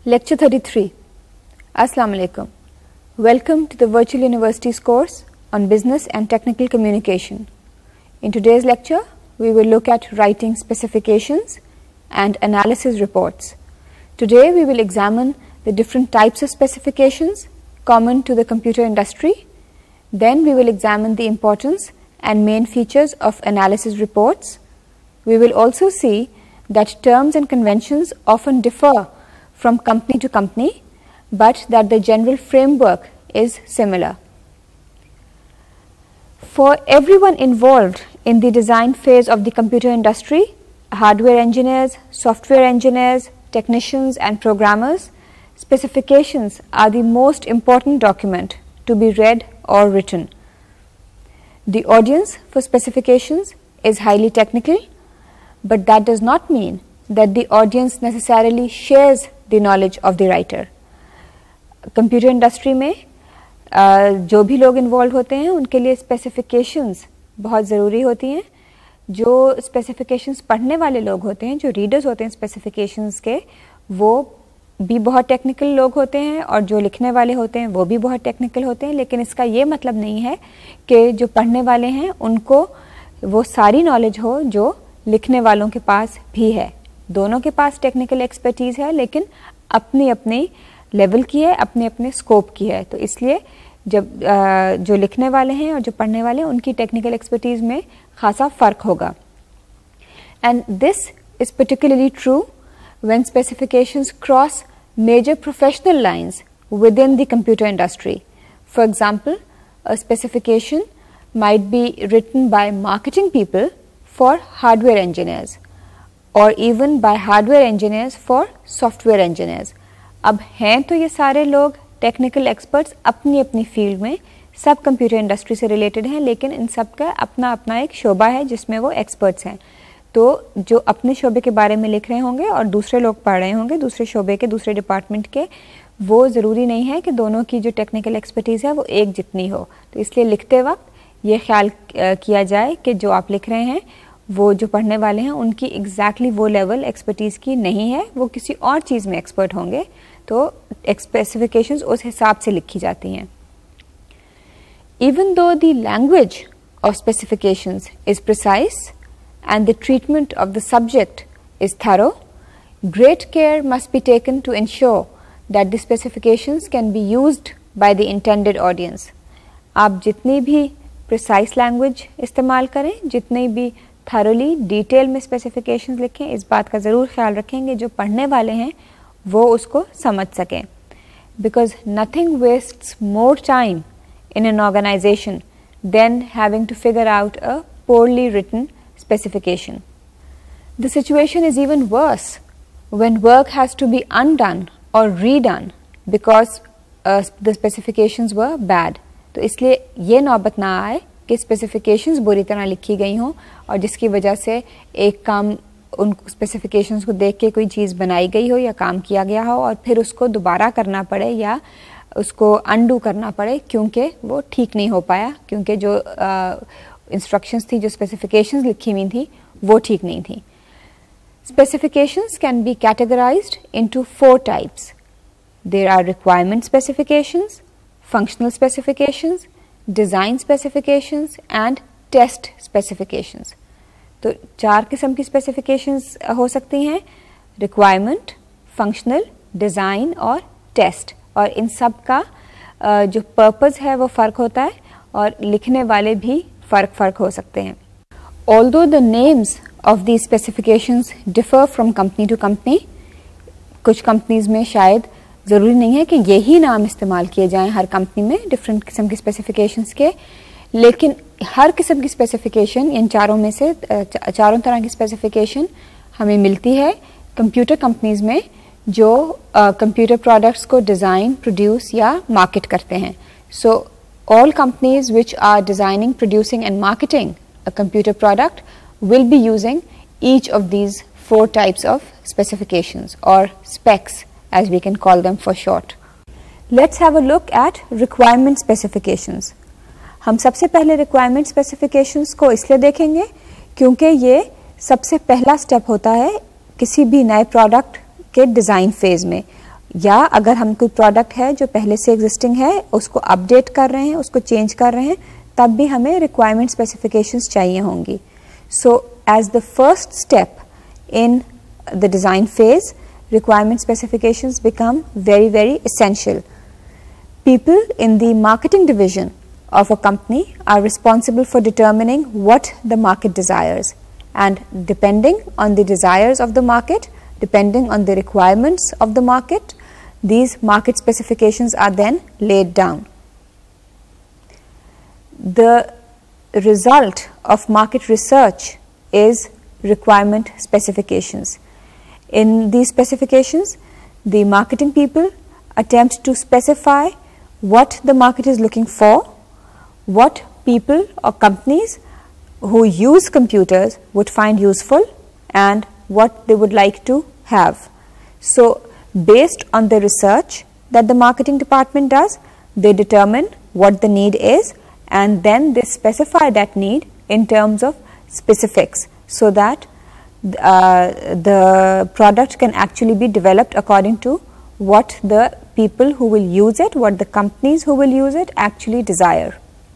Lecture 33. Assalamu alaikum. Welcome to the Virtual University's course on Business and Technical Communication. In today's lecture, we will look at writing specifications and analysis reports. Today, we will examine the different types of specifications common to the computer industry. Then we will examine the importance and main features of analysis reports. We will also see that terms and conventions often differ from company to company, but that the general framework is similar. For everyone involved in the design phase of the computer industry, hardware engineers, software engineers, technicians and programmers, specifications are the most important document to be read or written. The audience for specifications is highly technical, but that does not mean that the audience necessarily shares the knowledge of the writer. Computer industry में जो भी लोग involve होते हैं उनके लिए specifications बहुत ज़रूरी होती हैं. जो स्पेसिफिकेशंस पढ़ने वाले लोग होते हैं, जो रीडर्स होते हैं स्पेसिफिकेशंस के, वो भी बहुत टेक्निकल लोग होते हैं और जो लिखने वाले होते हैं वो भी बहुत टेक्निकल होते हैं. लेकिन इसका ये मतलब नहीं है कि जो पढ़ने वाले हैं उनको वो सारी नॉलेज हो जो लिखने वालों के पास भी है. दोनों के पास टेक्निकल एक्सपर्टीज़ है, लेकिन अपनी अपनी लेवल की है, अपने अपने स्कोप की है. तो इसलिए जब जो लिखने वाले हैं और जो पढ़ने वाले हैं उनकी टेक्निकल एक्सपर्टीज़ में खासा फ़र्क होगा. And this is particularly true when specifications cross major professional lines within the computer industry. For example, a specification might be written by marketing people for hardware engineers or even by hardware engineers for software engineers. अब हैं तो ये सारे लोग technical experts अपनी अपनी field में, सब कंप्यूटर इंडस्ट्री से रिलेटेड हैं, लेकिन इन सब का अपना अपना एक शोबा है जिसमें वो एक्सपर्ट्स हैं. तो जो अपने शोबे के बारे में लिख रहे होंगे और दूसरे लोग पढ़ रहे होंगे दूसरे शोबे के, दूसरे डिपार्टमेंट के, वो ज़रूरी नहीं है कि दोनों की जो टेक्निकल एक्सपर्टीज़ है वो एक जितनी हो. तो इसलिए लिखते वक्त ये ख्याल किया जाए कि जो आप लिख रहे हैं वो जो पढ़ने वाले हैं उनकी एग्जैक्टली वो लेवल एक्सपर्टीज़ की नहीं है, वो किसी और चीज़ में एक्सपर्ट होंगे. तो स्पेसिफिकेशंस उस हिसाब से लिखी जाती हैं. Even though the language of specifications is precise and the treatment of the subject is thorough, great care must be taken to ensure that the specifications can be used by the intended audience. आप जितनी भी precise language इस्तेमाल करें, जितनी भी thoroughly detail में specifications लिखें, इस बात का ज़रूर ख्याल रखेंगे जो पढ़ने वाले हैं वो उसको समझ सकें. Because nothing wastes more time in an organisation than having to figure out a poorly written specification. The situation is even worse when work has to be undone or redone because the specifications were bad. तो इसलिए ये नौबत ना आए कि specifications बुरी तरह लिखी गई हों और जिसकी वजह से एक काम उन स्पेसिफिकेशंस को देख के कोई चीज़ बनाई गई हो या काम किया गया हो और फिर उसको दोबारा करना पड़े या उसको अनडू करना पड़े क्योंकि वो ठीक नहीं हो पाया, क्योंकि जो इंस्ट्रक्शंस थी, जो स्पेसिफिकेशंस लिखी हुई थी वो ठीक नहीं थी. Specifications can be categorised into 4 types. There are requirement specifications, functional specifications, design specifications and test specifications. तो 4 किस्म की specifications हो सकती हैं: requirement, functional, design और test. और इन सब का जो purpose है वो फ़र्क होता है और लिखने वाले भी फ़र्क हो सकते हैं. Although the names of these specifications differ from company to company, कुछ कंपनीज में शायद ज़रूरी नहीं है कि यही नाम इस्तेमाल किए जाएं हर कंपनी में डिफरेंट किस्म की स्पेसिफिकेशंस के, लेकिन हर किस्म की स्पेसिफिकेशन, इन चारों में से चारों तरह की स्पेसिफिकेशन हमें मिलती है कंप्यूटर कंपनीज में जो कंप्यूटर प्रोडक्ट्स को डिज़ाइन, प्रोड्यूस या मार्केट करते हैं. So all companies which are designing, producing and marketing a computer product will be using each of these 4 types of specifications or specs as we can call them for short. Let's have a look at requirement specifications. हम सबसे पहले requirement specifications को इसलिए देखेंगे क्योंकि ये सबसे पहला स्टेप होता है किसी भी नए प्रोडक्ट के डिज़ाइन फेज़ में. या अगर हम कोई प्रोडक्ट है जो पहले से एग्जिस्टिंग है उसको अपडेट कर रहे हैं, उसको चेंज कर रहे हैं, तब भी हमें रिक्वायरमेंट स्पेसिफिकेशंस चाहिए होंगी. So as the first step in the design phase, requirement specifications become very, very essential. People in the marketing division of a company are responsible for determining what the market desires, and depending on the desires of the market, depending on the requirements of the market, these market specifications are then laid down. The result of market research is requirement specifications. In these specifications, the marketing people attempt to specify what the market is looking for, what people or companies who use computers would find useful, and what they would like to have. So, based on the research that the marketing department does, they determine what the need is, and then they specify that need in terms of specifics, so that the product can actually be developed according to what the people who will use it, what the companies who will use it actually desire.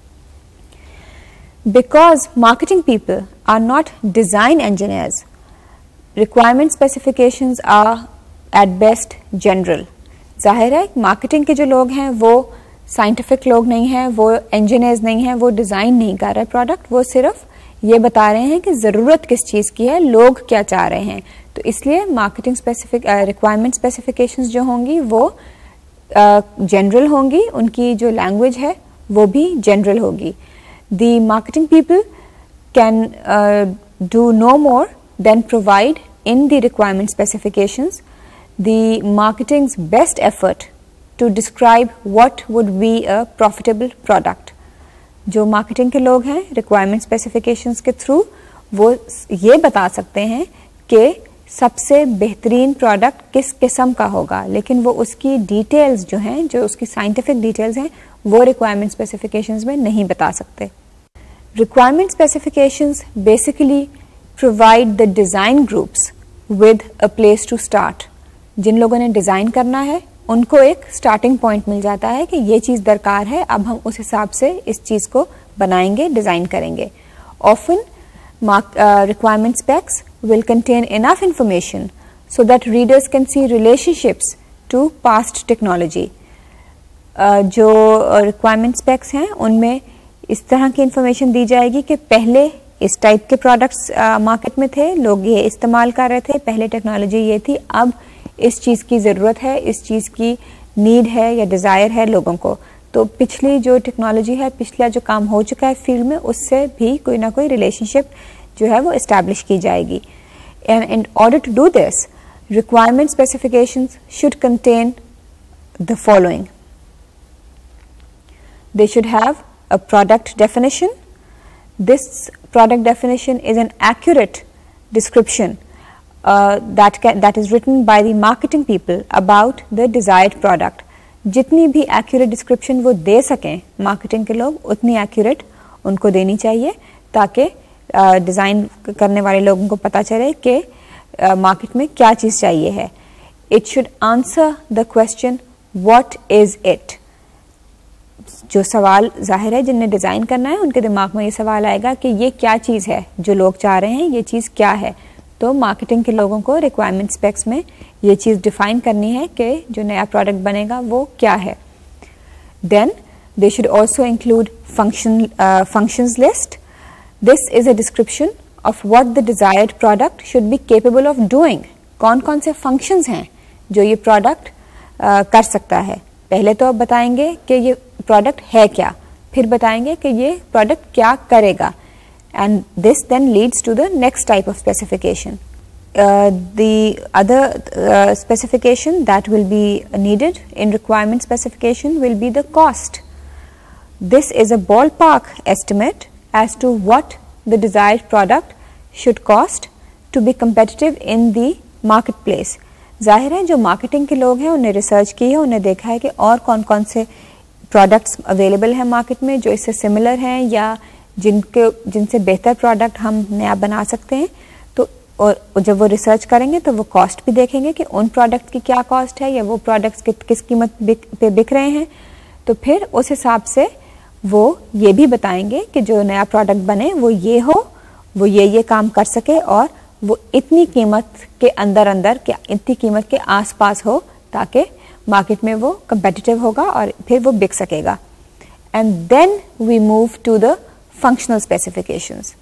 Because marketing people are not design engineers, requirement specifications are at best general. जाहिर है marketing के जो लोग हैं वो scientific लोग नहीं हैं, वो इंजीनियर्स नहीं हैं, वो डिज़ाइन नहीं कर रहे प्रोडक्ट, वो सिर्फ ये बता रहे हैं कि ज़रूरत किस चीज़ की है, लोग क्या चाह रहे हैं. तो इसलिए मार्केटिंग स्पेसिफिक रिक्वायरमेंट स्पेसिफिकेशंस जो होंगी वो जनरल होंगी, उनकी जो लैंग्वेज है वो भी जनरल होगी. The marketing people can do no more than provide in the requirement specifications the marketing's best effort to describe what would be a profitable product. जो मार्केटिंग के लोग हैं रिक्वायरमेंट स्पेसिफिकेशंस के थ्रू वो ये बता सकते हैं कि सबसे बेहतरीन प्रोडक्ट किस किस्म का होगा, लेकिन वो उसकी डिटेल्स जो हैं, जो उसकी साइंटिफिक डिटेल्स हैं, वो रिक्वायरमेंट स्पेसिफिकेशंस में नहीं बता सकते. Requirement specifications basically provide the design groups with a place to start. जिन लोगों ने डिज़ाइन करना है उनको एक स्टार्टिंग पॉइंट मिल जाता है कि ये चीज़ दरकार है, अब हम उस हिसाब से इस चीज़ को बनाएंगे, डिज़ाइन करेंगे. Often requirement specs will contain enough information so that readers can see relationships to past technology. जो रिक्वायरमेंट स्पेक्स हैं उनमें इस तरह की इंफॉर्मेशन दी जाएगी कि पहले इस टाइप के प्रोडक्ट्स मार्केट में थे, लोग ये इस्तेमाल कर रहे थे, पहले टेक्नोलॉजी ये थी, अब इस चीज़ की ज़रूरत है, इस चीज़ की नीड है या डिज़ायर है लोगों को. तो पिछली जो टेक्नोलॉजी है, पिछला जो काम हो चुका है फील्ड में, उससे भी कोई ना कोई रिलेशनशिप जो है वो इस्टेब्लिश की जाएगी. And in order to do this, requirement specifications should contain the following. They should have a product definition. This product definition is an accurate description that is written by the marketing people about the desired product. जितनी भी accurate description वो दे सकें marketing के लोग, उतनी accurate उनको देनी चाहिए ताकि डिज़ाइन करने वाले लोगों को पता चले कि मार्केट में क्या चीज़ चाहिए है. It should answer the question what is it. जो सवाल जाहिर है जिनने डिज़ाइन करना है उनके दिमाग में ये सवाल आएगा कि ये क्या चीज़ है जो लोग चाह रहे हैं, ये चीज़ क्या है. तो मार्केटिंग के लोगों को रिक्वायरमेंट स्पेक्स में ये चीज़ डिफाइन करनी है कि जो नया प्रोडक्ट बनेगा वो क्या है. Then they should also include functions list. This is a description of what the desired product should be capable of doing. कौन कौन से फंक्शंस हैं जो ये प्रोडक्ट कर सकता है. पहले तो आप बताएंगे कि ये प्रोडक्ट है क्या, फिर बताएंगे कि ये प्रोडक्ट क्या करेगा, and this then leads to the next type of specification. The other specification that will be needed in requirement specification will be the cost. This is a ballpark estimate as to what the desired product should cost to be competitive in the marketplace. जाहिर है जो marketing के लोग हैं उन्हें research की है, उन्हें देखा है कि और कौन कौन से प्रोडक्ट्स अवेलेबल हैं मार्केट में जो इससे सिमिलर हैं या जिनसे बेहतर प्रोडक्ट हम नया बना सकते हैं. तो और जब वो रिसर्च करेंगे तो वो कॉस्ट भी देखेंगे कि उन प्रोडक्ट की क्या कॉस्ट है या वो प्रोडक्ट्स किस कीमत पे बिक रहे हैं। तो फिर उस हिसाब से वो ये भी बताएंगे कि जो नया प्रोडक्ट बने वो ये हो, वो ये काम कर सके और वो इतनी कीमत के अंदर क्या इतनी कीमत के आसपास हो ताकि मार्केट में वो competitive होगा और फिर वो बिक सकेगा। And then we move to the functional specifications.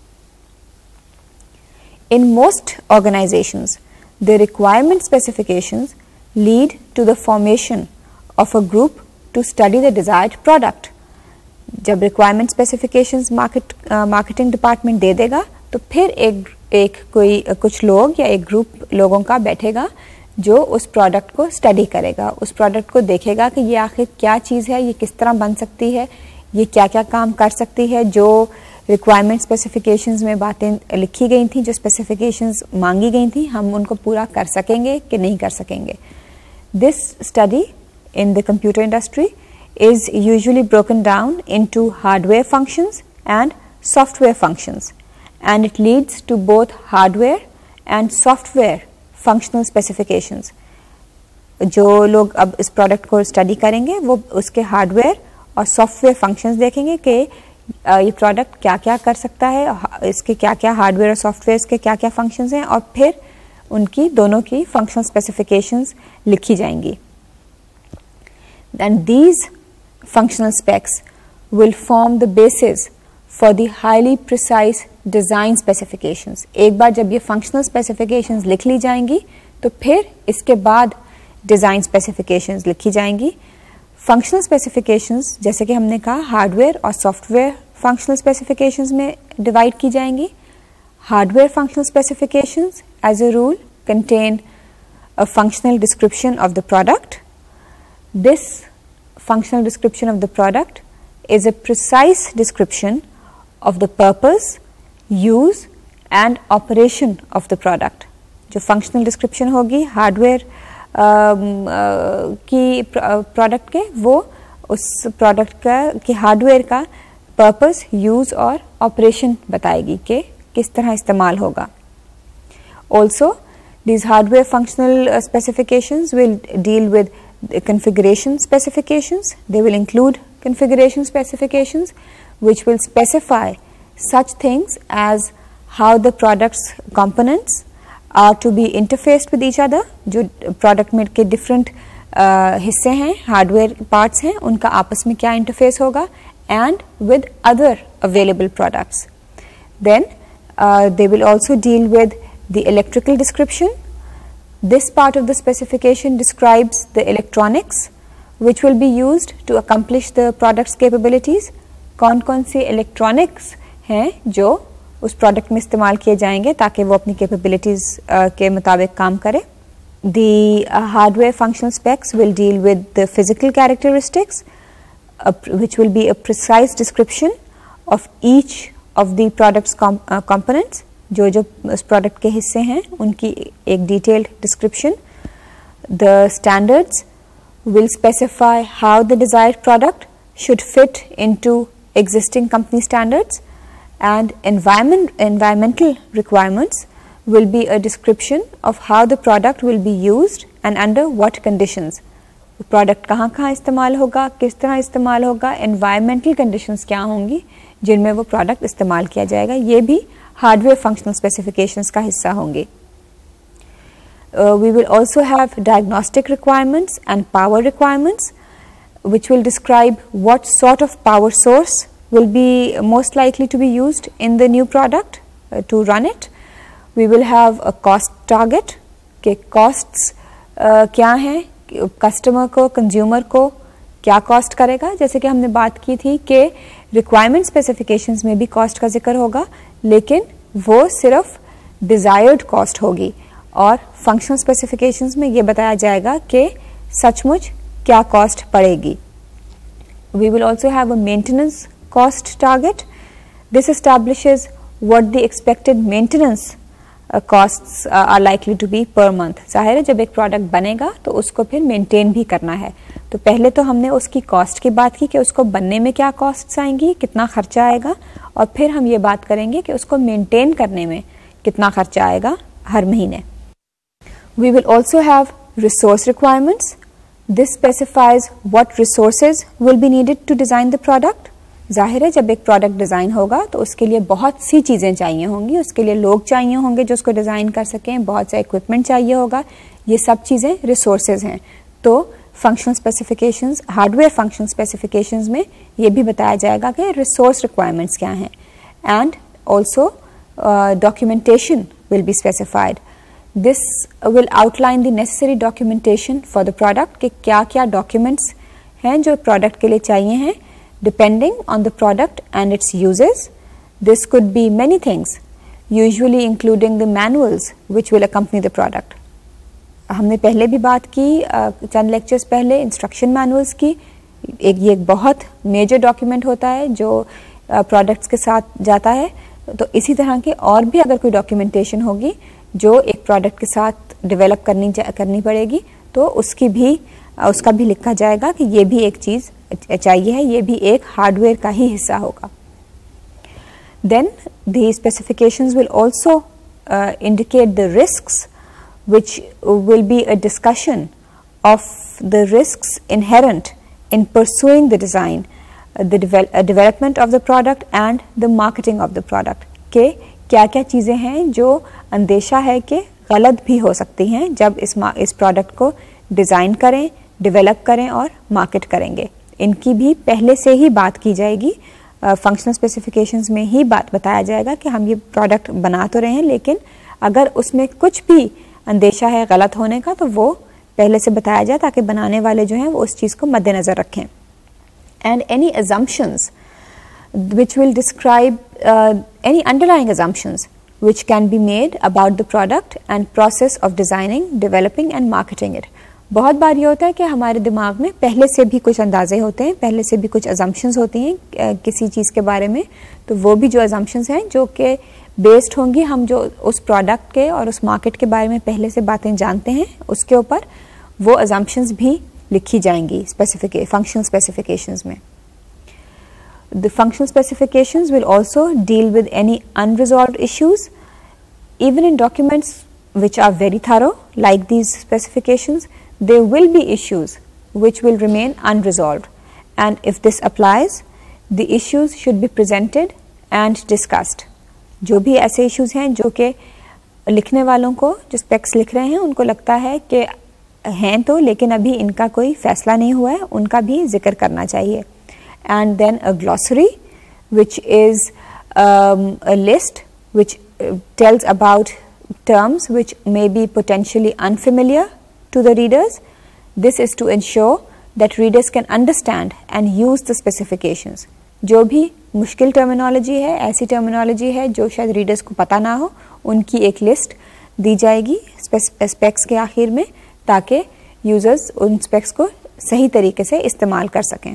In most organizations, the requirement specifications lead to the formation of a group to study the desired product. जब requirement specifications marketing department दे देगा तो फिर कुछ लोग या एक ग्रुप लोगों का बैठेगा जो उस प्रोडक्ट को स्टडी करेगा, उस प्रोडक्ट को देखेगा कि ये आखिर क्या चीज़ है, ये किस तरह बन सकती है, ये क्या क्या काम कर सकती है, जो रिक्वायरमेंट स्पेसिफिकेशंस में बातें लिखी गई थी, जो स्पेसिफिकेशंस मांगी गई थी, हम उनको पूरा कर सकेंगे कि नहीं कर सकेंगे। This study in the computer industry is usually broken down into hardware functions and software functions, and it leads to both hardware and software functional specifications. जो लोग अब इस प्रोडक्ट को स्टडी करेंगे वो उसके हार्डवेयर और सॉफ्टवेयर फंक्शंस देखेंगे कि ये प्रोडक्ट क्या क्या कर सकता है, इसके क्या क्या हार्डवेयर और सॉफ्टवेयर के क्या क्या फंक्शंस हैं, और फिर उनकी दोनों की फंक्शनल स्पेसिफिकेशंस लिखी जाएंगी। And these functional specs will form the basis for the highly precise design specifications. एक बार जब ये functional specifications लिख ली जाएंगी तो फिर इसके बाद design specifications लिखी जाएंगी। Functional specifications जैसे कि हमने कहा हार्डवेयर और सॉफ्टवेयर functional specifications में डिवाइड की जाएंगी। Hardware functional specifications as a rule contain a functional description of the product. This functional description of the product is a precise description of the purpose, use and operation of the product. जो functional description होगी hardware की product के, वो उस product का कि hardware का purpose, use और ऑपरेशन बताएगी कि किस तरह इस्तेमाल होगा। Also, these hardware functional specifications will deal with the configuration specifications. They will include configuration specifications which will specify such things as how the product's components are to be interfaced with each other. जो product में के different हिस्से हैं, hardware parts हैं, उनका आपस में क्या interface होगा, and with other available products. Then they will also deal with the electrical description. This part of the specification describes the electronics which will be used to accomplish the product's capabilities. कौन-कौन सी electronics हैं जो उस product में इस्तेमाल किए जाएंगे ताकि वो अपनी capabilities के मुताबिक काम करे। The hardware functional specs will deal with the physical characteristics which will be a precise description of each of the product's components. जो उस प्रोडक्ट के हिस्से हैं उनकी एक detailed description. The standards will specify how the desired product should fit into existing company standards, and environmental requirements will be a description of how the product will be used and under what conditions. Product कहाँ कहाँ इस्तेमाल होगा, किस तरह इस्तेमाल होगा, environmental conditions क्या होंगी जिनमें वो प्रोडक्ट इस्तेमाल किया जाएगा, ये भी हार्डवेयर फंक्शनल स्पेसिफिकेशंस का हिस्सा होंगे। We will also have diagnostic requirements and power requirements which will describe what sort of power source will be most likely to be used in the new product to run it. We will have a cost target कि costs क्या हैं, customer को, consumer को क्या cost करेगा। जैसे कि हमने बात की थी कि रिक्वायरमेंट स्पेसिफिकेशंस में भी कॉस्ट का जिक्र होगा, लेकिन वो सिर्फ डिजायर्ड कॉस्ट होगी, और फंक्शनल स्पेसिफिकेशंस में ये बताया जाएगा कि सचमुच क्या कॉस्ट पड़ेगी। We will also have a maintenance cost target. This establishes what the expected maintenance costs are likely to be per month. जाहिर है जब एक प्रोडक्ट बनेगा तो उसको फिर मेंटेन भी करना है, तो पहले तो हमने उसकी कॉस्ट की बात की कि उसको बनने में क्या कॉस्ट्स आएंगी, कितना खर्चा आएगा, और फिर हम ये बात करेंगे कि उसको मेंटेन करने में कितना खर्चा आएगा हर महीने। We will also have resource requirements. This specifies what resources will be needed to design the product. जाहिर है जब एक प्रोडक्ट डिज़ाइन होगा तो उसके लिए बहुत सी चीज़ें चाहिए होंगी, उसके लिए लोग चाहिए होंगे जो उसको डिज़ाइन कर सकें, बहुत सा इक्विपमेंट चाहिए होगा, ये सब चीज़ें रिसोर्सेज हैं। तो functional specifications, hardware functional specifications में ये भी बताया जाएगा कि रिसोर्स रिक्वायरमेंट्स क्या हैं, and also documentation will be specified. This will outline the necessary documentation for the product कि क्या क्या डॉक्यूमेंट्स हैं जो प्रोडक्ट के लिए चाहिए हैं, depending on the product and its uses. This could be many things, usually including the manuals which will accompany the product. हमने पहले भी बात की चंद लेक्चर्स पहले इंस्ट्रक्शन मैनुअल्स की। ये एक बहुत मेजर डॉक्यूमेंट होता है जो प्रोडक्ट्स के साथ जाता है। तो इसी तरह के और भी अगर कोई डॉक्यूमेंटेशन होगी जो एक प्रोडक्ट के साथ डेवलप करनी पड़ेगी तो उसका भी लिखा जाएगा कि ये भी एक चीज़ चाहिए है, ये भी एक हार्डवेयर का ही हिस्सा होगा। Then the specifications will also indicate the risks, which will be a discussion of the risks inherent in pursuing the design, the development of the product and the marketing of the product. के क्या क्या चीज़ें हैं जो अंदेशा है कि गलत भी हो सकती हैं जब इस प्रोडक्ट को डिज़ाइन करें, डेवलप करें और मार्केट करेंगे। इनकी भी पहले से ही बात की जाएगी। फंक्शनल स्पेसिफिकेशंस में ही बताया जाएगा कि हम ये प्रोडक्ट बना तो रहे हैं, लेकिन अगर उसमें कुछ भी अंदेशा है गलत होने का तो वो पहले से बताया जाए ताकि बनाने वाले जो हैं वो उस चीज़ को मद्देनज़र रखें। And any assumptions which will describe any underlying assumptions which can be made about the product and process of designing, developing and marketing it. बहुत बार ये होता है कि हमारे दिमाग में पहले से भी कुछ अंदाजे होते हैं, पहले से भी कुछ assumptions होती हैं किसी चीज़ के बारे में, तो वो भी जो assumptions हैं जो कि बेस्ड होंगी हम जो उस प्रोडक्ट के और उस मार्केट के बारे में पहले से बातें जानते हैं उसके ऊपर वो assumptions भी लिखी जाएंगी functional specifications में। The functional specifications will also deal with any unresolved issues. Even in documents which are very thorough like these specifications, there will be issues which will remain unresolved, and if this applies, the issues should be presented and discussed. जो भी ऐसे issues हैं जो कि लिखने वालों को जो specs लिख रहे हैं उनको लगता है कि हैं तो लेकिन अभी इनका कोई फैसला नहीं हुआ है, उनका भी जिक्र करना चाहिए। And then a glossary which is a list which tells about terms which may be potentially unfamiliar to the readers. This is to ensure that readers can understand and use the specifications. जो भी मुश्किल terminology है, ऐसी terminology है जो शायद readers को पता ना हो, उनकी एक लिस्ट दी जाएगी स्पेक्स के आखिर में ताकि यूजर्स उन स्पेक्स को सही तरीके से इस्तेमाल कर सकें।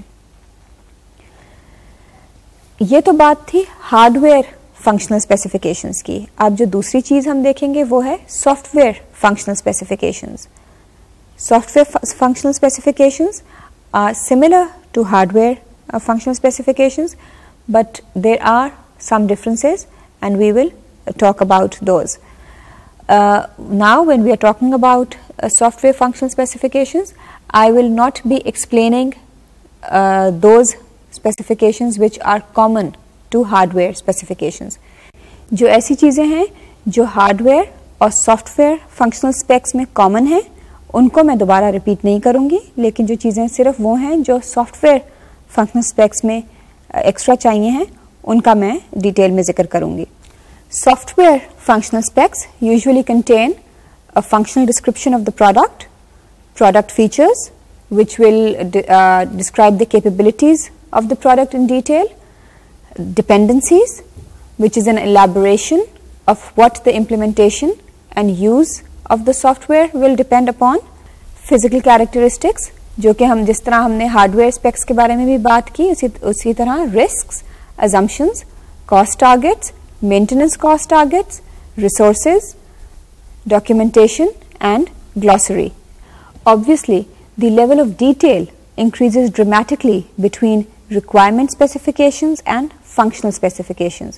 ये तो बात थी हार्डवेयर फंक्शनल स्पेसिफिकेशंस की। अब जो दूसरी चीज़ हम देखेंगे वो है software functional specifications. Software functional specifications are similar to hardware functional specifications, but there are some differences and we will talk about those. Now when we are talking about software functional specifications, I will not be explaining those specifications which are common to hardware specifications. जो ऐसी चीज़ें हैं जो hardware और software functional specs में common है उनको मैं दोबारा रिपीट नहीं करूँगी, लेकिन जो चीज़ें सिर्फ वो हैं जो सॉफ्टवेयर फंक्शनल स्पेक्स में एक्स्ट्रा चाहिए हैं उनका मैं डिटेल में जिक्र करूंगी। Software functional specs usually contain a functional description of the product, product features which will describe the capabilities of the product in detail, dependencies which is an elaboration of what the implementation and use of the software will depend upon, physical characteristics जो कि हम जिस तरह हमने hardware specs के बारे में भी बात की उसी तरह रिस्क्स, assumptions, cost targets, maintenance cost targets, resources, documentation and glossary. Obviously, the level of detail increases dramatically between requirement specifications and functional specifications.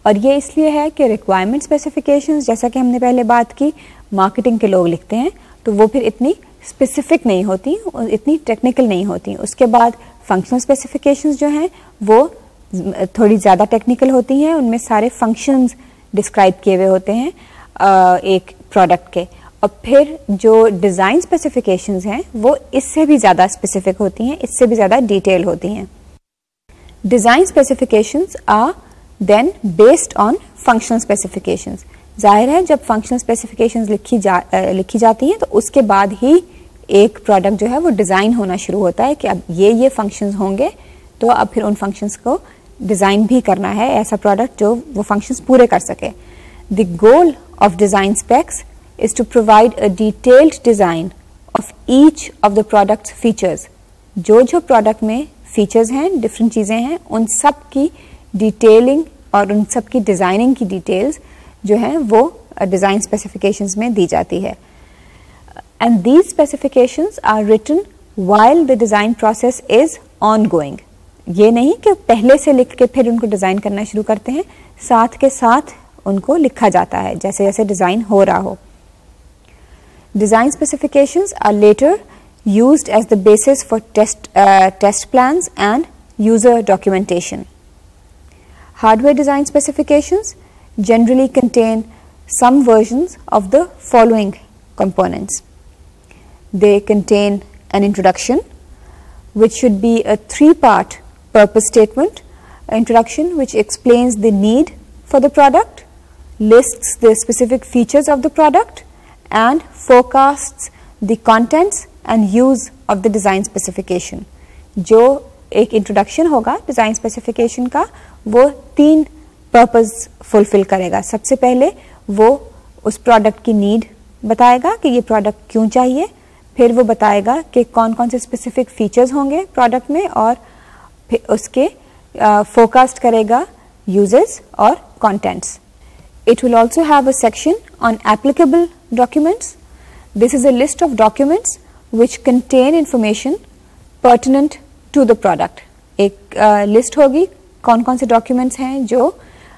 और ये इसलिए है कि रिक्वायरमेंट स्पेसिफिकेशंस, जैसा कि हमने पहले बात की, मार्केटिंग के लोग लिखते हैं, तो वो फिर इतनी स्पेसिफिक नहीं होती और इतनी टेक्निकल नहीं होती। उसके बाद फंक्शनल स्पेसिफिकेशंस जो हैं वो थोड़ी ज़्यादा टेक्निकल होती हैं, उनमें सारे फंक्शंस डिस्क्राइब किए हुए होते हैं एक प्रोडक्ट के। और फिर जो डिज़ाइन स्पेसिफिकेशंस हैं वो इससे भी ज़्यादा स्पेसिफिक होती हैं, इससे भी ज़्यादा डिटेल होती हैं। Design specifications are then based on functional specifications. जाहिर है जब फंक्शनल स्पेसिफिकेशंस लिखी जाती हैं तो उसके बाद ही एक प्रोडक्ट जो है वो डिज़ाइन होना शुरू होता है कि अब ये फंक्शंस होंगे, तो अब फिर उन फंक्शंस को डिज़ाइन भी करना है, ऐसा प्रोडक्ट जो वो फंक्शंस पूरे कर सके। The goal of design specs is to provide a detailed design of each of the product's features. जो प्रोडक्ट में फीचर्स हैं, डिफरेंट चीज़ें हैं, उन सब की डिटेलिंग और उन सब की डिज़ाइनिंग की डिटेल्स जो हैं वो डिज़ाइन स्पेसिफिकेशंस में दी जाती है। And these specifications are written while the design process is ongoing. ये नहीं कि पहले से लिख के फिर उनको डिज़ाइन करना शुरू करते हैं, साथ के साथ उनको लिखा जाता है जैसे जैसे डिज़ाइन हो रहा हो। Design specifications are later used as the basis for test plans and user documentation. Hardware design specifications generally contain some versions of the following components. They contain an introduction, which should be a 3-part purpose statement. An introduction which explains the need for the product, lists the specific features of the product, and forecasts the contents and use of the design specification. जो एक introduction होगा design specification का, वो 3 purpose fulfil करेगा। सबसे पहले वो उस प्रोडक्ट की नीड बताएगा कि ये प्रोडक्ट क्यों चाहिए, फिर वो बताएगा कि कौन कौन से स्पेसिफिक फीचर्स होंगे प्रोडक्ट में, और फिर उसके फोरकास्ट करेगा यूजर्स और contents. It will also have a section on applicable documents. This is a list of documents which contain information pertinent to the product. एक लिस्ट होगी कौन कौन से डॉक्यूमेंट्स हैं जो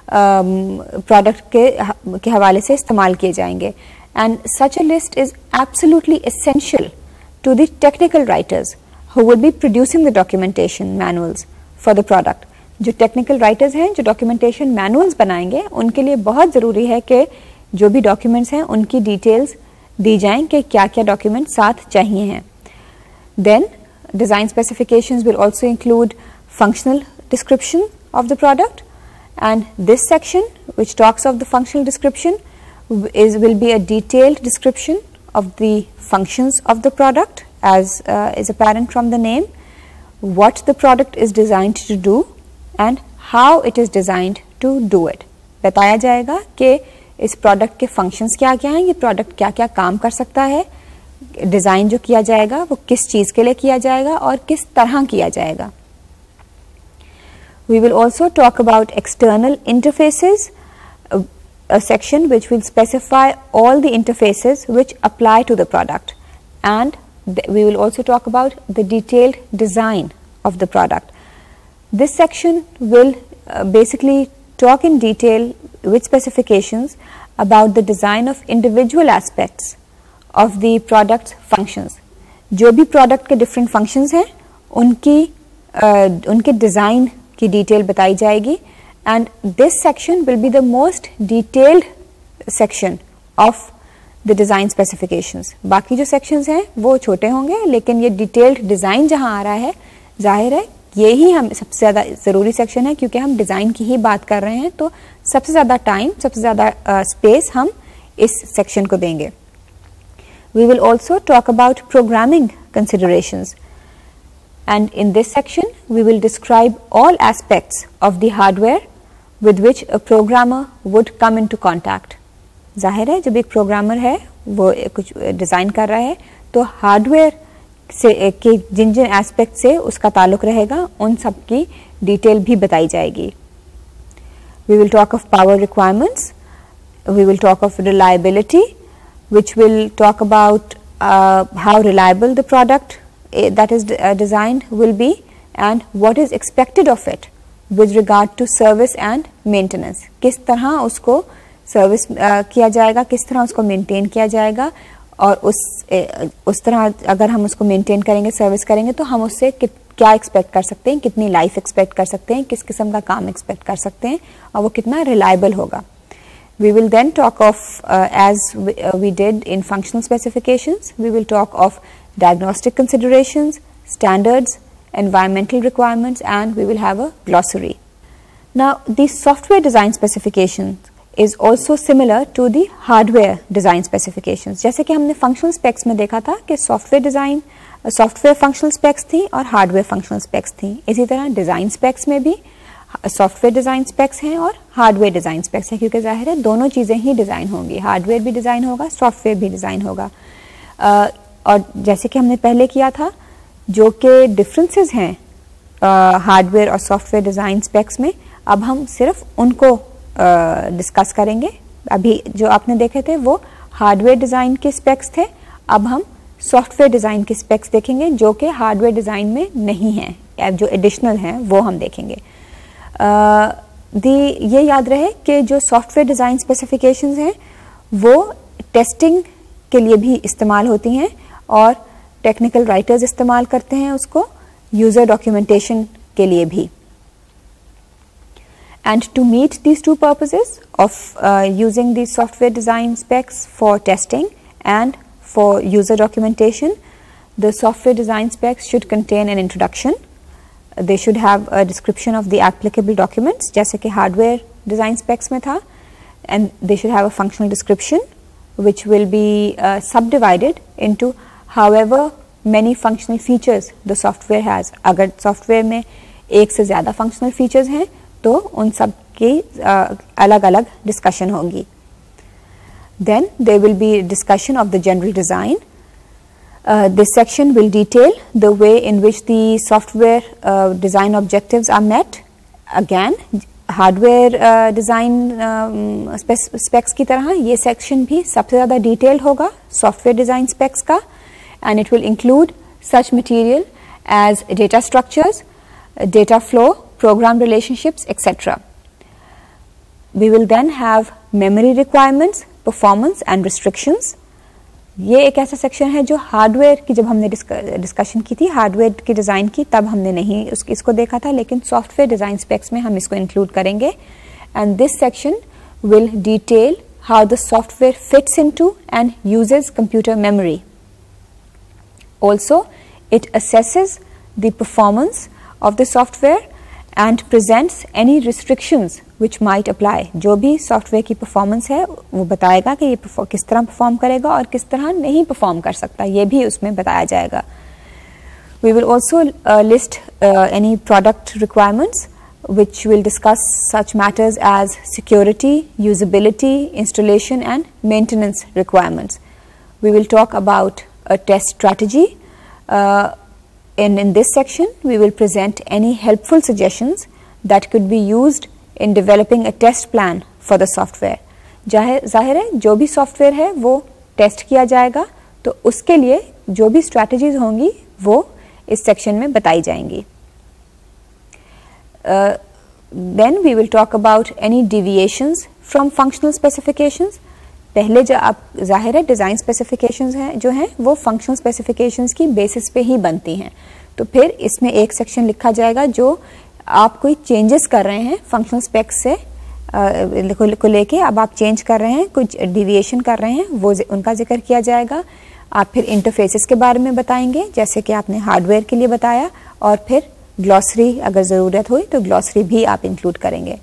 प्रोडक्ट के हवाले से इस्तेमाल किए जाएंगे। And such a list is absolutely essential to the technical writers who will be producing the documentation manuals for the product. जो टेक्निकल राइटर्स हैं जो डॉक्यूमेंटेशन मैनुअल्स बनाएंगे, उनके लिए बहुत ज़रूरी है कि जो भी डॉक्यूमेंट्स हैं उनकी डिटेल्स दी जाएं कि क्या क्या डॉक्यूमेंट साथ चाहिए हैं। Then design specifications will also include functional description of the product, and this section which talks of the functional description will be a detailed description of the functions of the product as is apparent from the name, what the product is designed to do and how it is designed to do it. बताया जाएगा कि इस product के functions क्या क्या हैं, ये product क्या क्या काम कर सकता है, डिज़ाइन जो किया जाएगा वो किस चीज़ के लिए किया जाएगा और किस तरह किया जाएगा। We will also talk about external interfaces, a section which will specify all the interfaces which apply to the product, and we will also talk about the detailed design of the product. This section will basically talk in detail with specifications about the design of individual aspects of the product's functions. जो भी product के different functions हैं उनके design की detail बताई जाएगी, and this section will be the most detailed section of the design specifications. बाकी जो sections हैं वो छोटे होंगे, लेकिन ये detailed design जहाँ आ रहा है, जाहिर है ये ही हम सबसे ज़्यादा ज़रूरी सेक्शन है, क्योंकि हम डिज़ाइन की ही बात कर रहे हैं, तो सबसे ज़्यादा टाइम, सबसे ज़्यादा स्पेस हम इस सेक्शन को देंगे। We will also talk about programming considerations, and in this section we will describe all aspects of the hardware with which a programmer would come into contact. जाहिर है जब एक प्रोग्रामर है वो कुछ डिज़ाइन कर रहा है, तो हार्डवेयर से के जिन जिन एस्पेक्ट से उसका ताल्लुक रहेगा उन सब की डिटेल भी बताई जाएगी। We will talk of power requirements, we will talk of reliability, which will talk about how reliable the product that is designed will be and what is expected of it with regard to service and maintenance, किस तरह उसको service किया जाएगा, किस तरह उसको maintain किया जाएगा, और उस तरह अगर हम उसको मेंटेन करेंगे, सर्विस करेंगे, तो हम उससे क्या एक्सपेक्ट कर सकते हैं, कितनी लाइफ एक्सपेक्ट कर सकते हैं, किस किस्म का काम एक्सपेक्ट कर सकते हैं, और वो कितना रिलायबल होगा. We will then talk of, as we did in functional specifications, we will talk of diagnostic considerations, standards, environmental requirements, and we will have a glossary. Now, the software design specifications is also similar to the hardware design specifications. जैसे कि हमने functional specs में देखा था कि software design, software functional specs थी और hardware functional specs थी. इसी तरह design specs में भी सॉफ्टवेयर डिज़ाइन स्पेक्स हैं और हार्डवेयर डिज़ाइन स्पेक्स हैं, क्योंकि जाहिर है दोनों चीज़ें ही डिज़ाइन होंगी, हार्डवेयर भी डिज़ाइन होगा, सॉफ्टवेयर भी डिज़ाइन होगा. और जैसे कि हमने पहले किया था, जो कि डिफरेंसेस हैं हार्डवेयर और सॉफ्टवेयर डिज़ाइन स्पेक्स में, अब हम सिर्फ उनको डिस्कस करेंगे. अभी जो आपने देखे थे वो हार्डवेयर डिज़ाइन के स्पेक्स थे, अब हम सॉफ्टवेयर डिज़ाइन के स्पेक्स देखेंगे जो कि हार्डवेयर डिज़ाइन में नहीं हैं, जो एडिशनल हैं वो हम देखेंगे. ये याद रहे कि जो सॉफ्टवेयर डिज़ाइन स्पेसिफिकेशंस हैं वो टेस्टिंग के लिए भी इस्तेमाल होती हैं और टेक्निकल राइटर्स इस्तेमाल करते हैं उसको यूज़र डॉक्यूमेंटेशन के लिए भी. And to meet these two purposes of using the software design specs for testing and for user documentation, the software design specs should contain an introduction. They should have a description of the applicable documents, जैसे कि hardware design specs में था, and they should have a functional description which will be subdivided into however many functional features the software has. अगर software में एक से ज़्यादा functional features हैं तो उन सब की अलग-अलग discussion होगी. Then there will be discussion of the general design. This section will detail the way in which the software design objectives are met. Again, hardware design specs की तरह ये section भी सबसे ज़्यादा detailed होगा software design specs का, and it will include such material as data structures, data flow, program relationships, etc. We will then have memory requirements, performance and restrictions. ये एक ऐसा सेक्शन है जो हार्डवेयर की, जब हमने डिस्कशन की थी हार्डवेयर की डिज़ाइन की, तब हमने नहीं इसको देखा था, लेकिन सॉफ्टवेयर डिज़ाइन स्पेक्स में हम इसको इंक्लूड करेंगे. And this section will detail how the software fits into and uses computer memory. Also it assesses the performance of the software and presents any restrictions which might apply. जो भी software की performance है वो बताएगा कि ये किस तरह परफॉर्म करेगा और किस तरह नहीं परफॉर्म कर सकता, ये भी उसमें बताया जाएगा. We will also list any product requirements which will discuss such matters as security, usability, installation and maintenance requirements. We will talk about a test strategy. In this section we will present any helpful suggestions that could be used in developing a test plan for the software. जाहिर है जो भी software है वो test किया जाएगा, तो उसके लिए जो भी स्ट्रैटेजीज होंगी वो इस सेक्शन में बताई जाएंगी. Then we will talk about any deviations from functional specifications. पहले जो आप जाहिर है डिज़ाइन स्पेसिफिकेशंस हैं जो हैं वो फंक्शनल स्पेसिफिकेशंस की बेसिस पे ही बनती हैं, तो फिर इसमें एक सेक्शन लिखा जाएगा जो आप कोई चेंजेस कर रहे हैं फंक्शनल स्पेक्स से को लेके, अब आप चेंज कर रहे हैं, कुछ डिविएशन कर रहे हैं, वो उनका जिक्र किया जाएगा. आप फिर इंटरफेसेस के बारे में बताएंगे जैसे कि आपने हार्डवेयर के लिए बताया, और फिर ग्लॉसरी अगर ज़रूरत हुई तो ग्लॉसरी भी आप इंक्लूड करेंगे.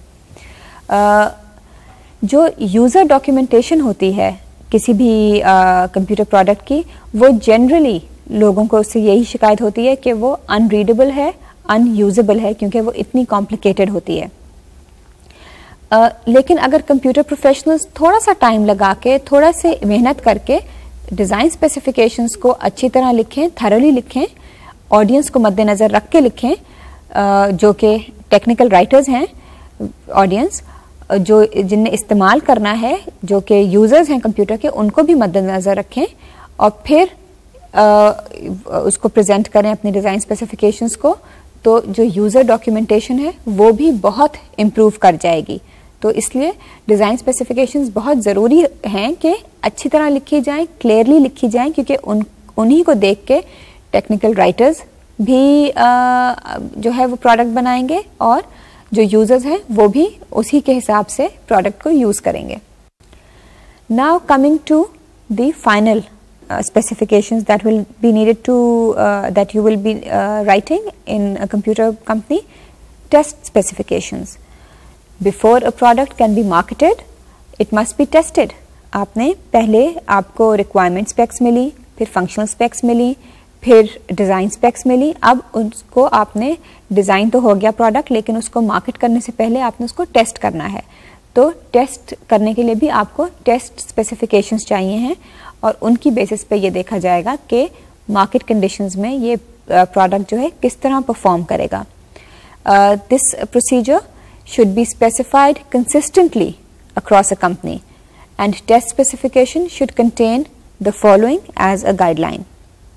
जो यूज़र डॉक्यूमेंटेशन होती है किसी भी कंप्यूटर प्रोडक्ट की, वो जनरली लोगों को उससे यही शिकायत होती है कि वो अनरीडेबल है, अनयूजेबल है, क्योंकि वो इतनी कॉम्प्लिकेटेड होती है. लेकिन अगर कंप्यूटर प्रोफेशनल्स थोड़ा सा टाइम लगा के, थोड़ा से मेहनत करके डिज़ाइन स्पेसिफिकेशंस को अच्छी तरह लिखें, थरोली लिखें, ऑडियंस को मद्देनज़र रख के लिखें, जो कि टेक्निकल राइटर्स हैं, ऑडियंस जो जिन्हें इस्तेमाल करना है, जो कि यूज़र्स हैं कंप्यूटर के, उनको भी मद्देनज़र रखें, और फिर उसको प्रेजेंट करें अपनी डिज़ाइन स्पेसिफिकेशंस को, तो जो यूज़र डॉक्यूमेंटेशन है वो भी बहुत इम्प्रूव कर जाएगी। तो इसलिए डिज़ाइन स्पेसिफिकेशंस बहुत ज़रूरी हैं कि अच्छी तरह लिखी जाएं, क्लियरली लिखी जाएं, क्योंकि उन्हीं को देख के टेक्निकल राइटर्स भी जो है वो प्रोडक्ट बनाएंगे और जो यूज़र्स हैं वो भी उसी के हिसाब से प्रोडक्ट को यूज़ करेंगे। Now coming to the final specifications that will be needed to that you will be writing in a computer company. Test specifications. Before a product can be marketed, it must be tested. आपने पहले आपको requirement specs मिली, फिर functional specs मिली, फिर design specs मिली, अब उसको आपने design तो हो गया product, लेकिन उसको market करने से पहले आपने उसको test करना है। तो टेस्ट करने के लिए भी आपको टेस्ट स्पेसिफिकेशंस चाहिए हैं और उनकी बेसिस पे ये देखा जाएगा कि मार्केट कंडीशंस में ये प्रोडक्ट जो है किस तरह परफॉर्म करेगा। This procedure should be specified consistently across a company and test specification should contain the following as a guideline.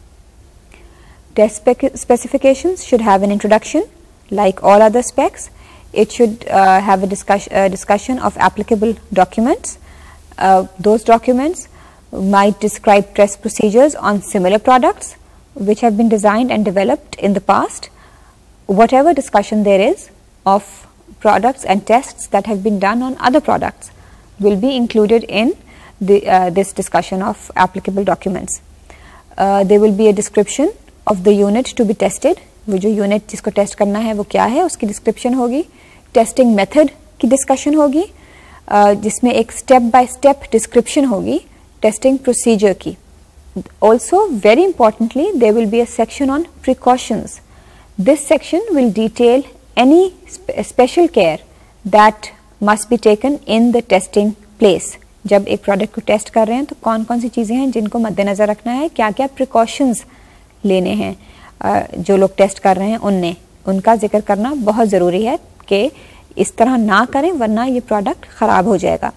Test specifications should have an introduction like all other specs. It should have a discussion of applicable documents. Those documents might describe test procedures on similar products which have been designed and developed in the past. Whatever discussion there is of products and tests that have been done on other products will be included in this discussion of applicable documents. There will be a description of the unit to be tested. वो जो unit जिसको test करना है वो क्या है उसकी description होगी। टेस्टिंग मेथड की डिस्कशन होगी जिसमें एक स्टेप बाय स्टेप डिस्क्रिप्शन होगी टेस्टिंग प्रोसीजर की। Also very importantly there will be a section on precautions. This section will detail any special care that must be taken in the testing place. जब एक product को test कर रहे हैं तो कौन कौन सी चीज़ें हैं जिनको मद्देनज़र रखना है, क्या क्या प्रिकॉशंस लेने हैं जो लोग टेस्ट कर रहे हैं उनका जिक्र करना बहुत ज़रूरी है कि इस तरह ना करें वरना ये प्रोडक्ट ख़राब हो जाएगा।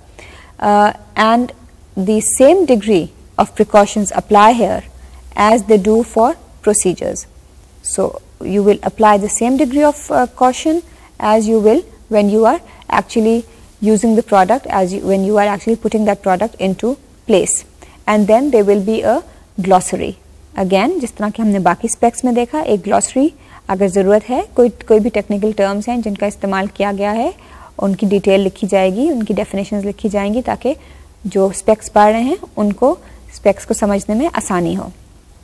And the same degree of precautions apply here as they do for procedures. So you will apply the same degree of caution as you will when you are actually using the product, when you are actually putting that product into place. And then there will be a glossary. Again, जिस तरह कि हमने बाकी specs में देखा, एक glossary अगर ज़रूरत है, कोई भी technical terms हैं जिनका इस्तेमाल किया गया है, उनकी डिटेल लिखी जाएगी, उनकी definitions लिखी जाएंगी ताकि जो specs पढ़ रहे हैं उनको specs को समझने में आसानी हो।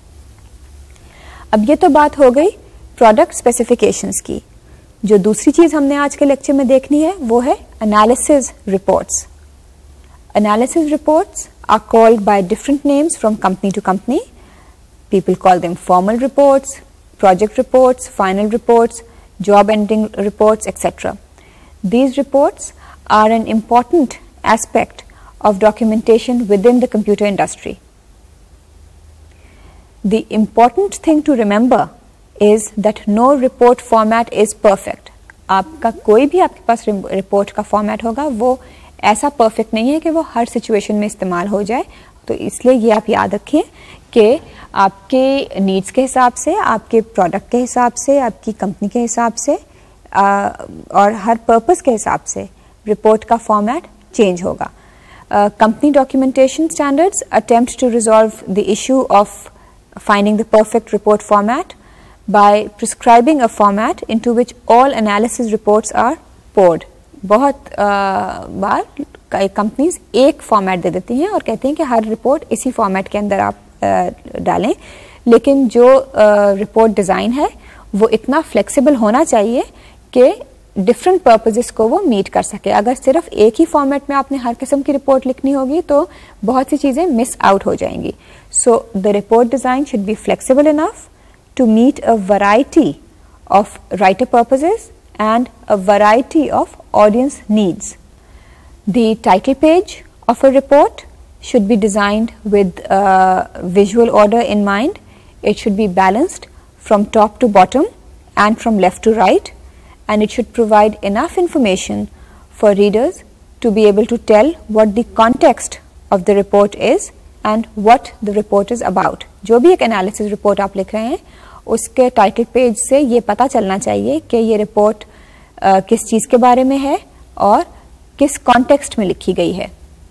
अब ये तो बात हो गई प्रोडक्ट स्पेसिफिकेशंस की। जो दूसरी चीज हमने आज के लेक्चर में देखनी है वो है analysis reports. Analysis reports are called by different names from company to company. People call them formal reports, project reports, final reports, job ending reports, etcetera. These reports are an important aspect of documentation within the computer industry. The important thing to remember is that no report format is perfect. आपका कोई भी आपके पास report का format होगा वो ऐसा perfect नहीं है कि वो हर सिचुएशन में इस्तेमाल हो जाए। तो इसलिए ये आप याद रखिए कि आपके नीड्स के हिसाब से, आपके प्रोडक्ट के हिसाब से, आपकी कंपनी के हिसाब से और हर पर्पस के हिसाब से रिपोर्ट का फॉर्मेट चेंज होगा। Company documentation standards attempt to resolve the issue of finding the perfect report format by prescribing a format into which all analysis reports are poured. बहुत बार कई कंपनीज एक फॉर्मेट दे देती हैं और कहती हैं कि हर रिपोर्ट इसी फॉर्मेट के अंदर आप डालें, लेकिन जो रिपोर्ट डिज़ाइन है वो इतना फ्लेक्सिबल होना चाहिए कि डिफरेंट पर्पसेस को वो मीट कर सके। अगर सिर्फ एक ही फॉर्मेट में आपने हर किस्म की रिपोर्ट लिखनी होगी तो बहुत सी चीज़ें मिस आउट हो जाएंगी। So the report design should be flexible enough to meet a variety of writer purposes and a variety of audience needs. The title page of a report should be designed with visual order in mind. It should be balanced from top to bottom and from left to right, and it should provide enough information for readers to be able to tell what the context of the report is and what the report is about. जो भी एक analysis report आप लिख रहे हैं उसके title page से ये पता चलना चाहिए कि ये रिपोर्ट किस चीज़ के बारे में है और किस कॉन्टेक्स्ट में लिखी गई है।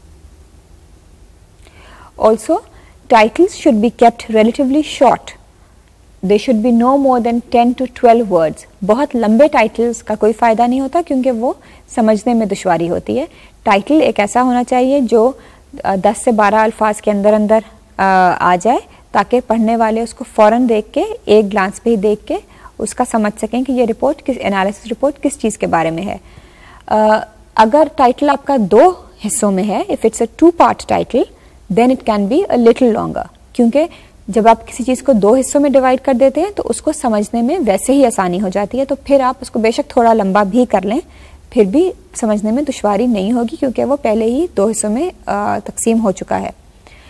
Also titles should be kept relatively short, they should be no more than 10 to 12 words. बहुत लंबे टाइटल्स का कोई फ़ायदा नहीं होता क्योंकि वो समझने में दुश्वारी होती है। टाइटल एक ऐसा होना चाहिए जो 10 से 12 अल्फाज के अंदर अंदर आ जाए, ताकि पढ़ने वाले उसको फ़ौरन देख के, एक ग्लांस पे ही देख के उसका समझ सकें कि ये रिपोर्ट किस एनालिसिस रिपोर्ट किस चीज़ के बारे में है। अगर टाइटल आपका 2 हिस्सों में है, if it's a 2-part title, then it can be a little longer, क्योंकि जब आप किसी चीज़ को 2 हिस्सों में डिवाइड कर देते हैं तो उसको समझने में वैसे ही आसानी हो जाती है। तो फिर आप उसको बेशक थोड़ा लंबा भी कर लें, फिर भी समझने में दुश्वारी नहीं होगी क्योंकि वो पहले ही 2 हिस्सों में तकसीम हो चुका है।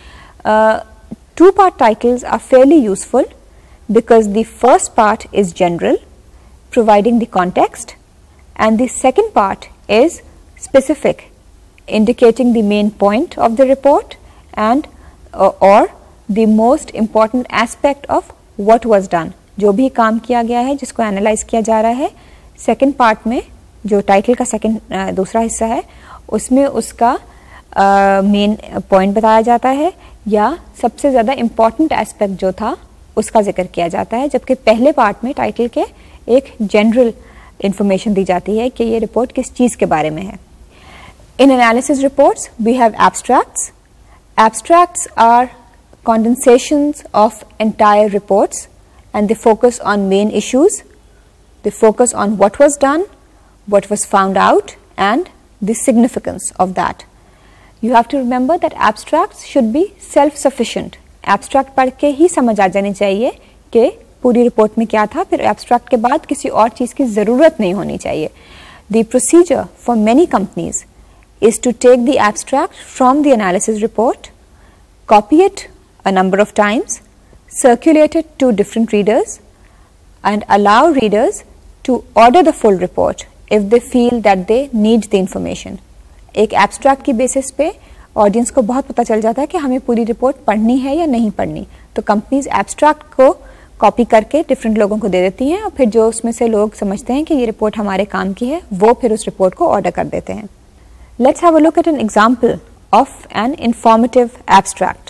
2-part titles are fairly useful because the first part is general, providing the context, and the second part is specific, indicating the main point of the report and or the most important aspect of what was done। जो भी काम किया गया है, जिसको analyse किया जा रहा है, सेकेंड पार्ट में जो टाइटल का दूसरा हिस्सा है उसमें उसका मेन पॉइंट बताया जाता है या सबसे ज़्यादा इम्पॉर्टेंट एस्पेक्ट जो था उसका जिक्र किया जाता है, जबकि पहले पार्ट में टाइटल के एक जनरल इंफॉर्मेशन दी जाती है कि ये रिपोर्ट किस चीज़ के बारे में है। In analysis reports we have abstracts. Abstracts are condensations of entire reports and they focus on main issues, they focus on what was done, what was found out and the significance of that. You have to remember that abstracts should be self-sufficient. Abstract पढ़ के ही समझ आ जानी चाहिए कि पूरी report में क्या था, फिर abstract के बाद किसी और चीज़ की ज़रूरत नहीं होनी चाहिए। The procedure for many companies is to take the abstract from the analysis report, copy it a number of times, circulate it to different readers and allow readers to order the full report if they feel that they need the information. एक abstract की basis पे audience को बहुत पता चल जाता है कि हमें पूरी report पढ़नी है या नहीं पढ़नी, तो companies abstract को copy करके different लोगों को दे देती हैं और फिर जो उसमें से लोग समझते हैं कि ये report हमारे काम की है, वो फिर उस report को order कर देते हैं। Let's have a look at an example of an informative abstract.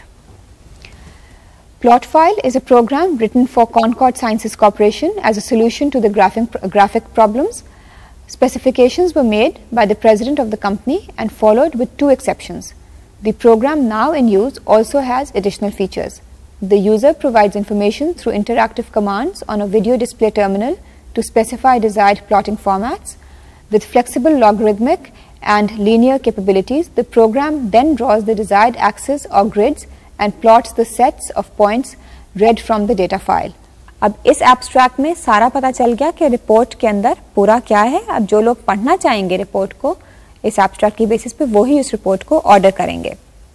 Plotfile is a program written for Concord Sciences Corporation as a solution to the graphic problems. Specifications were made by the president of the company and followed with 2 exceptions. The program now in use also has additional features. The user provides information through interactive commands on a video display terminal to specify desired plotting formats. With flexible logarithmic and linear capabilities, the program then draws the desired axes or grids and plots the sets of points read from the data file. अब इस abstract में सारा पता चल गया कि report के अंदर पूरा क्या है। अब जो लोग पढ़ना चाहेंगे रिपोर्ट को इस एब्स्ट्रैक्ट की बेसिस पे वो ही इस रिपोर्ट को ऑर्डर करेंगे।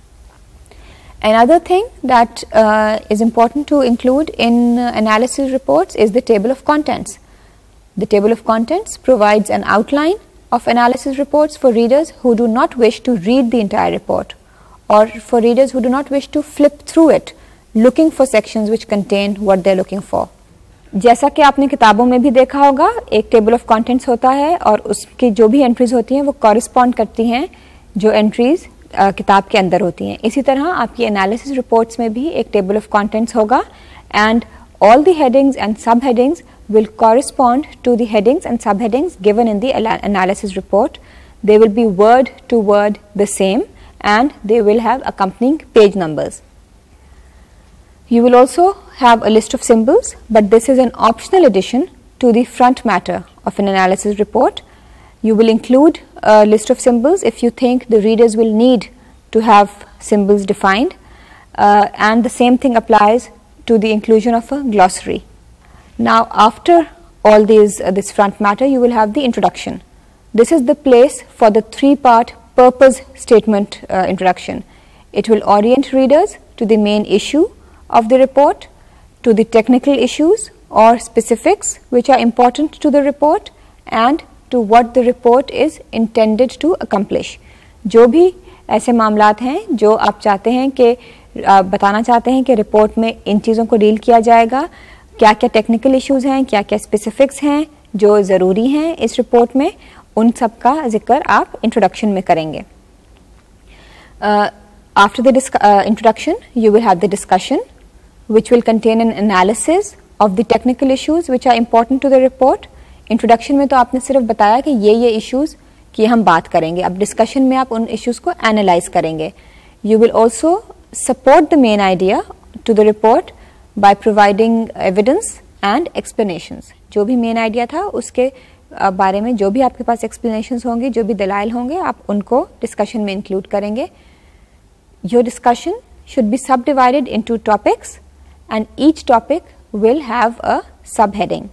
Another thing that is important to include in analysis reports is the table of contents. The table of contents provides an outline of analysis reports for readers who do not wish to read the entire report, or for readers who do not wish to flip through it, looking for sections which contain what they're looking for. जैसा कि आपने किताबों में भी देखा होगा, एक table of contents होता है और उसकी जो भी एंट्रीज होती हैं वो कॉरिस्पॉन्ड करती हैं जो एंट्रीज किताब के अंदर होती हैं। इसी तरह आपकी एनालिसिस रिपोर्ट्स में भी एक टेबल ऑफ कंटेंट्स होगा and all the headings and subheadings will correspond to the headings and subheadings given in the analysis report. They will be word to word the same and they will have accompanying page numbers. You will also have a list of symbols, but this is an optional addition to the front matter of an analysis report. You will include a list of symbols if you think the readers will need to have symbols defined, and the same thing applies to the inclusion of a glossary. Now, after all this front matter, you will have the introduction. This is the place for the 3-part purpose statement introduction. It will orient readers to the main issue of the report, to the technical issues or specifics which are important to the report, and to what the report is intended to accomplish. जो भी ऐसे मामलात हैं जो आप चाहते हैं कि बताना चाहते हैं कि रिपोर्ट में इन चीज़ों को डील किया जाएगा, क्या क्या टेक्निकल इश्यूज़ हैं, क्या क्या स्पेसिफिक्स हैं जो ज़रूरी हैं इस रिपोर्ट में, उन सब का जिक्र आप इंट्रोडक्शन में करेंगे. After the introduction, you will have the discussion, which will contain an analysis of the technical issues which are important to the report. Introduction में तो आपने सिर्फ बताया कि ये issues की हम बात करेंगे. अब discussion में आप उन issues को analyze करेंगे. You will also support the main idea to the report by providing evidence and explanations. जो भी main idea था उसके बारे में जो भी आपके पास explanations होंगे, जो भी दलाइल होंगे, आप उनको discussion में include करेंगे. Your discussion should be subdivided into topics and each topic will have a subheading.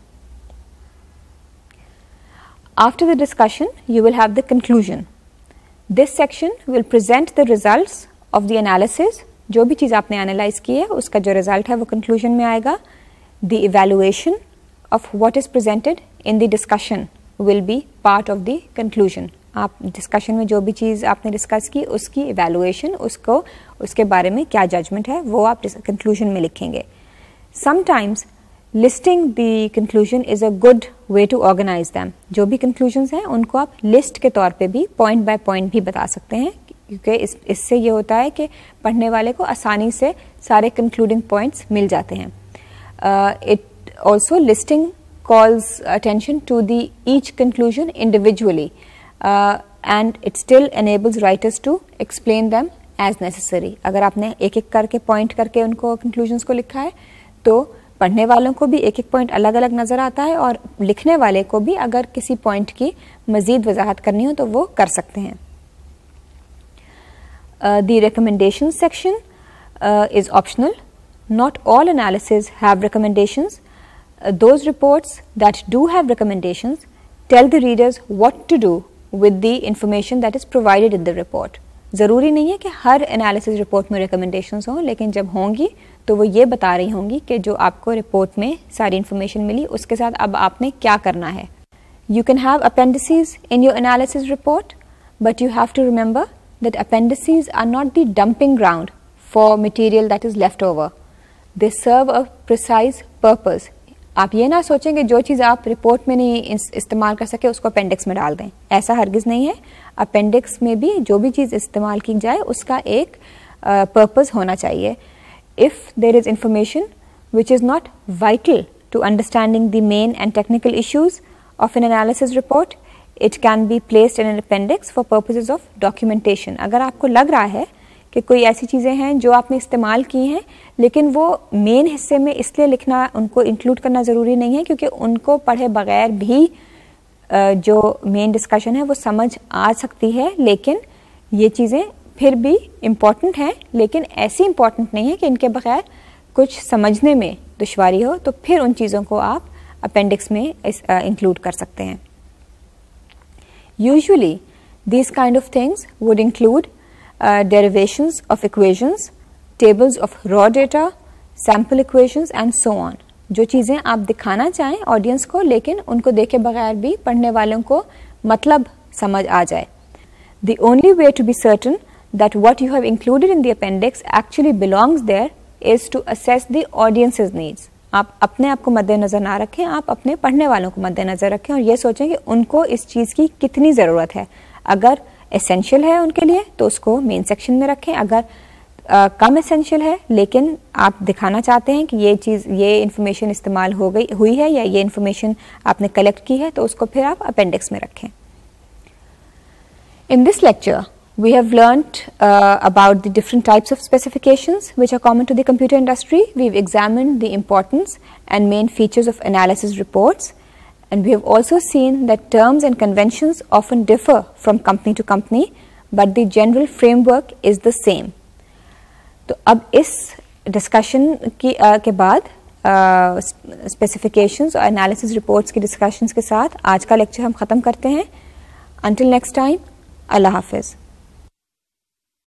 After the discussion, you will have the conclusion. This section will present the results of the analysis. जो भी चीज़ आपने analyze की है उसका जो result है वो conclusion में आएगा. The evaluation of what is presented in the discussion will be part of the conclusion. आप डिस्कशन में जो भी चीज़ आपने डिस्कस की उसकी इवैल्यूएशन, उसके बारे में क्या जजमेंट है वो आप कंक्लूजन में लिखेंगे. Sometimes listing the conclusion is a good way to organize them. जो भी कंक्लूजन्स हैं उनको आप लिस्ट के तौर पे भी पॉइंट बाय पॉइंट भी बता सकते हैं, क्योंकि इससे ये होता है कि पढ़ने वाले को आसानी से सारे कंक्लूडिंग पॉइंट्स मिल जाते हैं. It also listing calls attention to the each conclusion individually. And it still enables writers to explain them as necessary. अगर आपने एक एक करके पॉइंट करके उनको conclusions को लिखा है तो पढ़ने वालों को भी एक एक पॉइंट अलग अलग नज़र आता है, और लिखने वाले को भी अगर किसी पॉइंट की मज़ीद वजाहत करनी हो तो वो कर सकते हैं. The recommendation section is optional. Not all analyses have recommendations. Those reports that do have recommendations tell the readers what to do with the information that is provided in the report. ज़रूरी नहीं है कि हर analysis report में recommendations हों, लेकिन जब होंगी तो वो ये बता रही होंगी कि जो आपको रिपोर्ट में सारी इन्फॉर्मेशन मिली उसके साथ अब आपने क्या करना है. You can have appendices in your analysis report, but you have to remember that appendices are not the dumping ground for material that is left over. They serve a precise purpose. आप ये ना सोचें कि जो चीज़ आप report में नहीं इस्तेमाल कर सके उसको अपेंडिक्स में डाल दें. ऐसा हरगिज़ नहीं है. अपेंडिक्स में भी जो भी चीज़ इस्तेमाल की जाए उसका एक पर्पस होना चाहिए. If there is information which is not vital to understanding the main and technical issues of an analysis report, it can be placed in an appendix for purposes of documentation. अगर आपको लग रहा है कि कोई ऐसी चीज़ें हैं जो आपने इस्तेमाल की हैं लेकिन वो मेन हिस्से में इसलिए लिखना, उनको इंक्लूड करना ज़रूरी नहीं है, क्योंकि उनको पढ़े बगैर भी जो मेन डिस्कशन है वो समझ आ सकती है. लेकिन ये चीज़ें फिर भी इम्पॉर्टेंट हैं, लेकिन ऐसी इम्पॉर्टेंट नहीं है कि इनके बगैर कुछ समझने में दुश्वारी हो, तो फिर उन चीज़ों को आप अपेंडिक्स में इंक्लूड कर सकते हैं. Usually these kind of things would include derivations of equations, tables of raw data, sample equations and so on. जो चीज़ें आप दिखाना चाहें ऑडियंस को, लेकिन उनको देखे बगैर भी पढ़ने वालों को मतलब समझ आ जाए. The only way to be certain that what you have included in the appendix actually belongs there is to assess the audience's needs. आप अपने आप को मद्देनज़र ना रखें, आप अपने पढ़ने वालों को मद्देनज़र रखें और ये सोचें कि उनको इस चीज़ की कितनी ज़रूरत है. अगर एसेंशियल है उनके लिए तो उसको मेन सेक्शन में रखें. अगर कम एसेंशियल है लेकिन आप दिखाना चाहते हैं कि ये इन्फॉर्मेशन इस्तेमाल हुई है या ये इन्फॉर्मेशन आपने कलेक्ट की है, तो उसको फिर आप अपेंडिक्स में रखें. In this lecture we have learnt about the different types of specifications which are common to the computer industry. We've examined the importance and main features of analysis reports. And we have also seen that terms and conventions often differ from company to company, but the general framework is the same. तो अब इस discussion के बाद specifications और analysis reports की discussions के साथ आज का लेक्चर हम ख़त्म करते हैं. Until next time, अल्लाह हाफिज़.